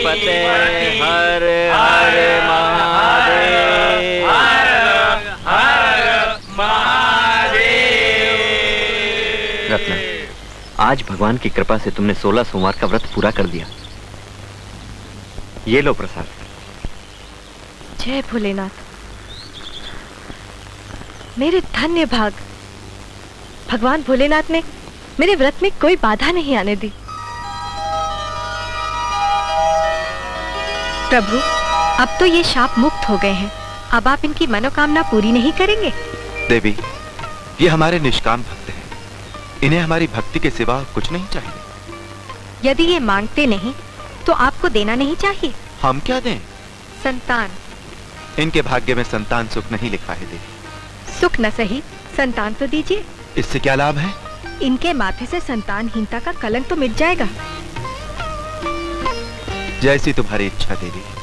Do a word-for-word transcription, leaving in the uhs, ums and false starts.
पते हर हर महादेव, हर हर महादेव। रत्ना, आज भगवान की कृपा से तुमने सोलह सोमवार का व्रत पूरा कर दिया। ये लो प्रसाद। जय भोलेनाथ। मेरे धन्य भाग, भगवान भोलेनाथ ने मेरे व्रत में कोई बाधा नहीं आने दी। प्रभु, अब तो ये शाप मुक्त हो गए हैं, अब आप इनकी मनोकामना पूरी नहीं करेंगे? देवी, ये हमारे निष्काम भक्त हैं, इन्हें हमारी भक्ति के सिवा कुछ नहीं चाहिए। यदि ये मांगते नहीं तो आपको देना नहीं चाहिए। हम क्या दें? संतान। इनके भाग्य में संतान सुख नहीं लिखा है देवी। सुख न सही, संतान तो दीजिए। इससे क्या लाभ है? इनके माथे से संतानहीनता का कलंक तो मिट जाएगा। जैसी तुम्हारी इच्छा देवी।